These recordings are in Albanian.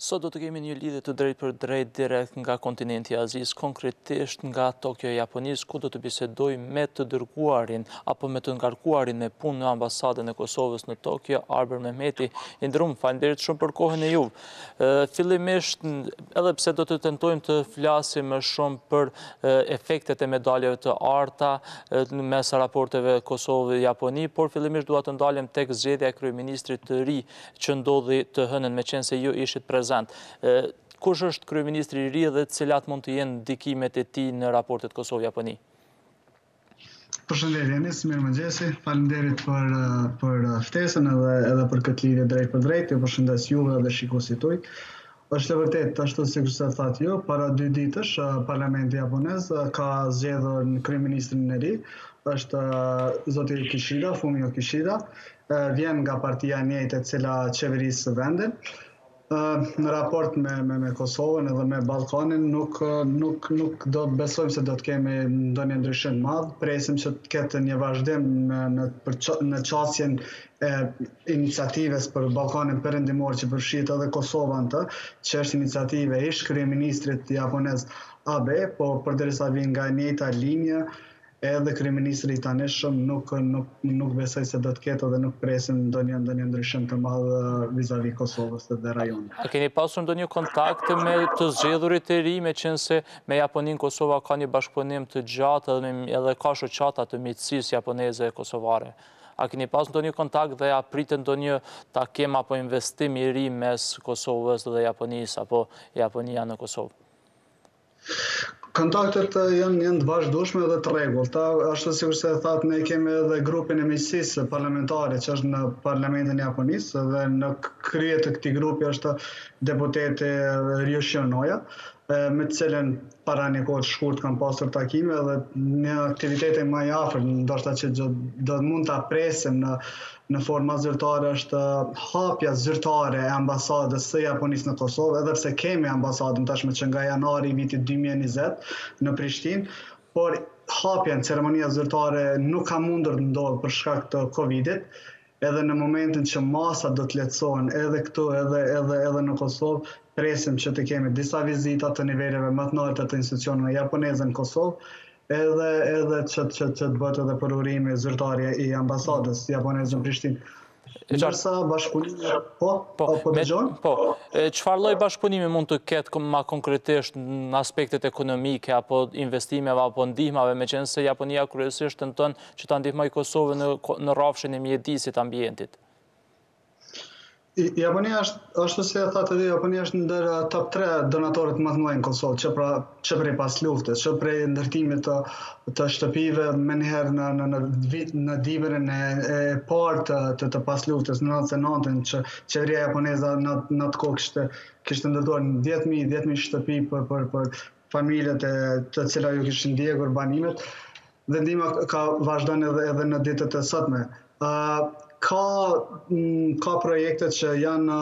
Sot do të kemi një lidhje të drejt për drejt direkt nga kontinenti azis, konkretisht nga Tokyo-Japonis, ku do të bisedoj me të dërguarin apo me të ngarkuarin me punë në ambasadën e Kosovës në Tokyo, Arber Mehmeti. Indrum, falenderit shumë për kohën e juve. Fillimisht, edhe pse do të tentojmë të flasim më shumë për efektet e medaljeve të arta mes raporteve Kosovë-Japoni, por fillimisht dua të ndalem tek zgjedhja e kryeministrit të ri që ndodhi të hënën, meqense ju ishit prezent. Kush është kryeministri i ri dhe cilat mund të jenë ndikimet e tij në raportet Kosovë-Japoni? Përshëndetje, mirëmëngjesi. Faleminderit për ftesën edhe për këtë lidhje drejt për drejt. Ju përshëndes juve dhe shikuesit tuaj. Është e vërtetë, ashtu siç e thatë ju, para 2 ditësh Parlamenti japonez ka zgjedhur kryeministrin e ri, është zoti Kishida, Fumio Kishida, vjen nga partia e njëjtë e cila qeverisë vendin. Në raport me Kosovën edhe me Ballkanin nuk do besojmë se do të kemi ndonjë ndryshim të madh. Presim që të ketë një vazhdim në çastjen e iniciativës për Ballkanin Perëndimor që përfshihet edhe Kosovën që është iniciative e ish kryeministrit japonez Abe, po përderisa vjen nga e njëjta linjë, edhe kryeministri i tanishëm nuk besoj se do të ketë dhe nuk presim ndonjë ndryshim të madh vis-a-vis Kosovës dhe rajonit. A keni pasur ndonjë kontakt me të zgjedhurit e ri, meqense me Japoninë Kosova ka një bashkëpunim të gjatë edhe ka shoqata të miqësisë japoneze e kosovare? A keni pasur ndonjë kontakt dhe a pritet ndonjë takim apo investim i ri mes Kosovës dhe Japonisë apo Japonia në Kosovë? Kontaktet janë të vazhdueshme dhe të rregullta. Ashtu sikur se thatë, ne kemi edhe grupin e miqësisë parlamentare që është në Parlamentin e Japonisë dhe në krye të këtij grupi është deputeti Ryushi Onoja, me të cilën para një kohë të shkurt kam pasur takime dhe një aktivitete më i afërt, ndoshta që do mund ta presim në forma zyrtare është hapja zyrtare e ambasadës së Japonisë në Kosovë, edhe pse kemi ambasadën tashmë që nga janari i vitit 2020 në Prishtinë, por hapja në ceremonia zyrtare nuk ka mundur të ndodhë për shkak të Covidit, edhe në momentin që masat do të lehtësohen edhe këtu edhe në Kosovë, presim që të kemi disa vizita të niveleve më të larta të institucioneve japoneze në Kosovë, edhe që të bëhet edhe për urime zyrtare i ambasadës japoneze në Prishtinë. Ndërsa bashkëpunimi çfarë lloj bashkëpunimi mund të ketë më konkretisht në aspektet ekonomike apo investimeve apo ndihmave, meqense Japonia kryesisht tenton që ta ndihmojë Kosovën në rrafshin e mjedisit ambientit? Japonia ashtu si e thatë edhe, Japonia është ndër top 3 donatorët më të mëdhenj në Kosovë, që prej pas luftës, që prej ndërtimit të shtëpive menjëherë në dimrin e parë të pas luftës në 99-ën, që qeveria japoneze në atë kohë kishte ndërtuar 10.000 shtëpi për familjet të cilat ju kishin ndjekur banimet, dhe ndihma ka vazhdon edhe në ditët e sotme. Ka projekte që janë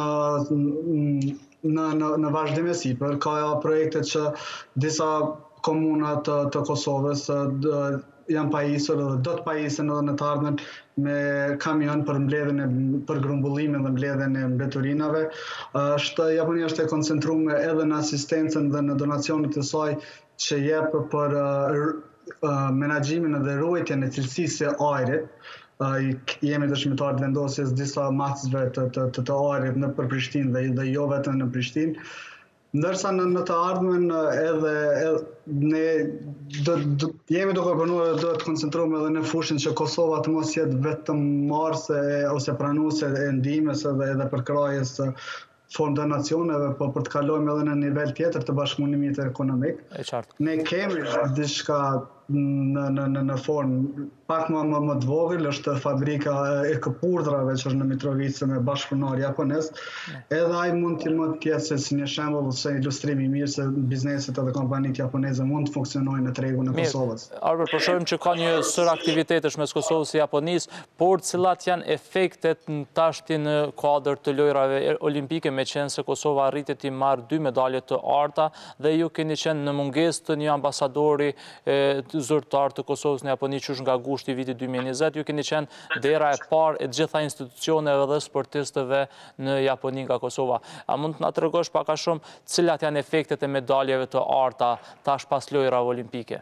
në vazhdim e sipër, ka projekte që disa komuna të Kosovës janë pajisur dhe do të pajisen edhe në të ardhmen me kamion për grumbullimin dhe mbledhjen e mbeturinave. Japonia është e koncentruar edhe në asistencën dhe në donacionet e saj që jep për menaxhimin dhe ruajtjen e cilësisë së ajrit. Jemi dëshmitar të vendosjes disa macëve të ajrit në Prishtinë dhe jo vetëm në Prishtinë. Ndërsa në të ardhmen edhe ne jemi duke punuar dhe do të koncentrohemi edhe në fushën që Kosova të mos jetë vetëm marrëse ose pranuese e ndihmës edhe përkrahjes formë donacioneve, por për të kalojmë edhe në nivel tjetër të bashkëpunimit ekonomik. Ne kemi diçka në formë pak më të vogël, është fabrika e këpurdhrave që është në Mitrovicë me bashkëpunar japonez, edhe ai mund të jetë si një shembull ose ilustrim i mirë se bizneset edhe kompanitë japoneze mund të funksionojnë në tregun e Kosovës. Arber, po shohim që ka një sër aktivitetesh mes Kosovës e Japonisë, por cilat janë efektet në tashti në kuadër të lojërave olimpike, meqense Kosova arriti të marrë 2 medalje të arta dhe ju keni qenë në mungesë të një ambasadori zyrtar të Kosovës në Japoni qysh nga gushti vitit 2020, ju keni qenë dera e parë e gjitha institucioneve dhe sportistëve në Japoni nga Kosova. A mund të na tregosh pak a shumë cilat janë efektet e medaljeve të arta tash pas lojrave olimpike?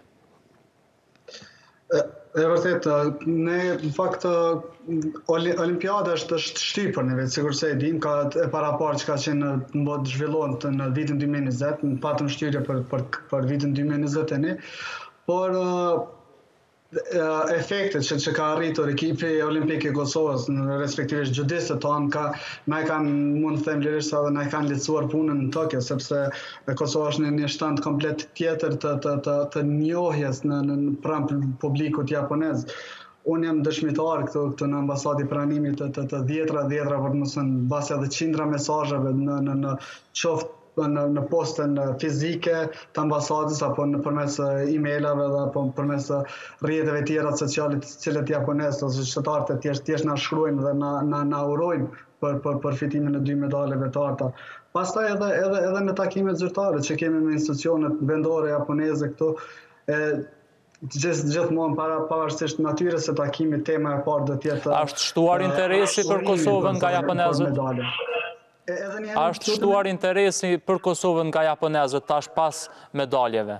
E vërtet, ne në fakt Olimpiada është shtypur në vetë, sikur se e dim, ka e paraparë që ka qenë në botë zhvilluar në vitin 2020, në patëm shtyrje për vitin 2021, por efektet që ka arritur ekipi Olimpike Kosovës, respektivisht gjudistët tonë, na e kanë, mund të them lirisht edhe na e kanë lehtësuar punën në Tokyo, sepse Kosova është në një shtand komplet tjetër të njohjes në pranë publikut japonez. Unë jam dëshmitar këtu në ambasadë pranimit të dhjetra për të mos thënë base edhe qindra mesazheve në qoftë në postën fizike të ambasadës apo përmes emailave dhe apo përmes rrjeteve tjera sociale të cilët japonezët ose shqiptarët e tjerë na shkruajnë dhe na urojnë për fitimin e 2 medaljeve të arta. Pastaj edhe në takimet zyrtare që kemi me institucionet vendore japoneze këtu, gjithmonë pavarësisht natyrës së takimit, tema e parë do të jetë A është shtuar interesi për Kosovën nga japonezët? A është shtuar interesi për Kosovën nga japonezët tash pas medaljeve?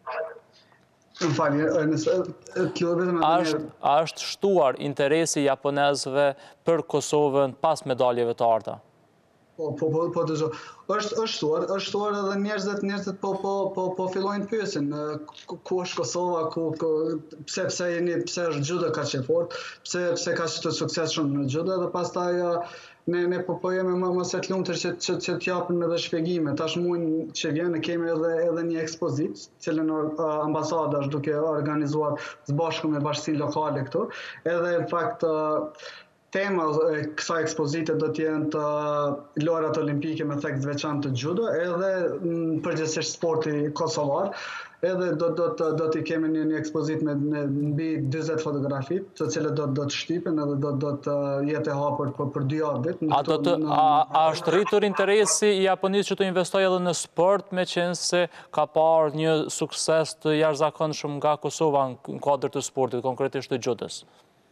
A është shtuar interesi japonezëve për Kosovën pas medaljeve të arta? Po dëgjoj. Është shtuar edhe njerëzit po fillojnë pyesin ku është Kosova, pse është judo kaq e fortë, pse ka të suksesshëm në judo dhe pastaj ne po jemi më së lumtur që të japim edhe shpjegime. Tash muajin që vjen kemi edhe një ekspozitë, cilën ambasada është duke organizuar së bashku me bashkinë lokale këtu. Edhe në fakt tema e kësaj ekspozite do të jenë të lojrat olimpike me theks veçantë të judo, edhe përgjithsisht sporti kosovar. Edhe do t'i kemi një ekspozit me mbi 40 fotografi, të cilët do të shtypen edhe do të jetë e hapur për 2 javë. A është rritur interesi i Japonisë që të investojë edhe në sport, me qenë se ka parë një sukses të jashtëzakonshëm nga Kosova në kuadër të sportit, konkretisht të judës?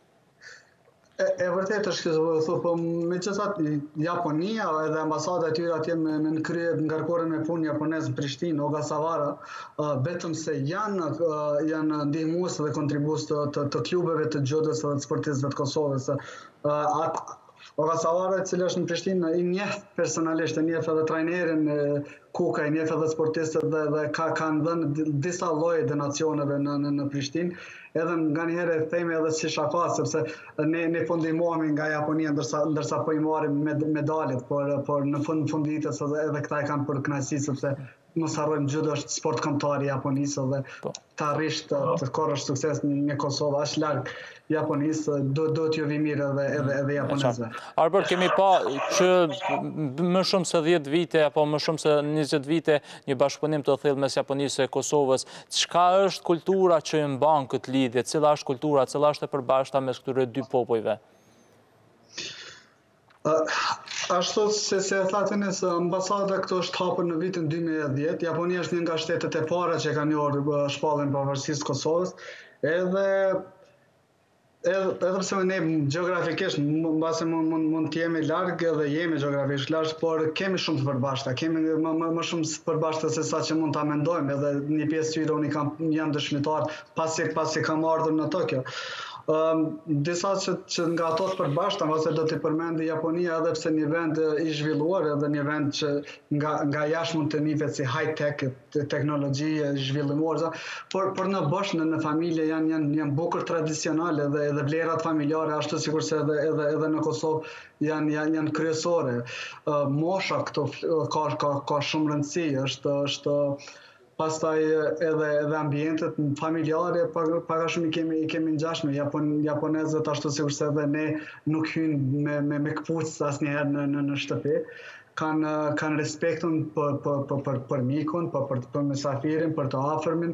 E vërtet është kjo, po megjithatë Japonia edhe ambasada e tyre atje në krye ngarkoren me punë japonez në Prishtinë, Ogasawara, vetëm se janë ndihmues dhe kontribues të klubeve të judës dhe të sportistëve të Kosovës. Ogasawara, e cila është në Prishtinë, i njeh personalisht, e njeh edhe trajnerin Kuka, i njeh edhe sportistët dhe kanë dhënë disa lloje donacioneve në Prishtinë. Edhe nga njëherë e themi edhe si shaka, sepse ne po ndihmohemi nga Japonia ndërsa po i marrim medaljet, por në funditës edhe këta e kanë për kënaqësi, sepse mos harrojmë judo është sport kombëtar i Japonisë dhe të arrish të korrësh sukses në Kosovë aq larg Japonisë, do t'ju vi mirë edhe japonezëve. Albert, kemi pa që më shumë se 10 vite apo më shumë se 20 vite një bashkëpunim të thellë mes Japonisë e Kosovës. Çka është kultura që e mban këtë lidhje? Cila është kultura, cila është e përbashkëta mes këtyre 2 popujve? Ashtu se e thatë nëse ambasada këto është hapur në vitin 2010, Japonia është një nga shtetet e para që kanë njohur shpalljen pavarësisë Kosovës, edhe pse ne gjeografikisht mbase mund të jemi larg edhe jemi gjeografikisht larg, por kemi shumë të përbashkëta, kemi më shumë të përbashkëta se sa që mund ta mendojmë, edhe një pjesë tyre unë jam dëshmitar pasi kam ardhur në Tokyo. Disa që nga ato të përbashkëta, ose do t'i përmendi Japonia edhe pse një vend i zhvilluar, edhe një vend që nga jashtë mund të njihet si high-tech, teknologji e zhvilluar, por në bosh në familje janë bukur tradicionale edhe vlerat familjare, ashtu sikurse edhe në Kosovë janë kryesore. Mosha këtu ka shumë rëndësi, është pastaj edhe ambientet familjare pak a shumë i kemi ngjashme. Japonezët ashtu sikurse edhe ne nuk hyjnë me këpucë asnjëherë në shtëpi. Kanë respektin për mikun, për mysafirin, për të afërmin.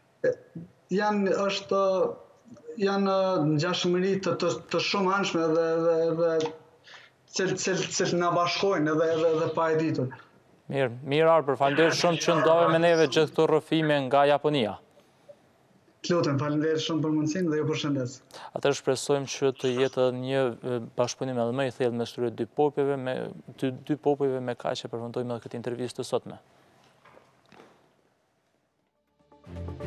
Janë ngjashmëri të shumë anshme dhe cilë na bashkojnë edhe pa e ditur. Mirë, Arbër, falënderit shumë që ndove me neve gjithë këto rrëfime nga Japonia. Të lutem, faleminderit shumë për mundësinë dhe ju përshëndes. Atëherë shpresojmë që të jetë një bashkëpunim edhe më i thellë mes këtyre dy popujve me kaq që përfundojmë edhe këtë intervistë të sotme.